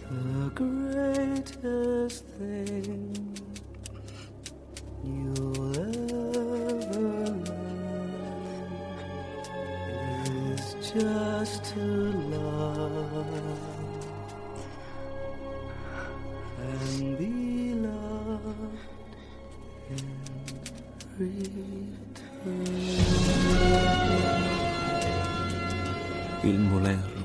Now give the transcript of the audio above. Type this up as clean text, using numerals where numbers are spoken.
The greatest thing you'll ever learn is just to love and be loved in return. Il Moulin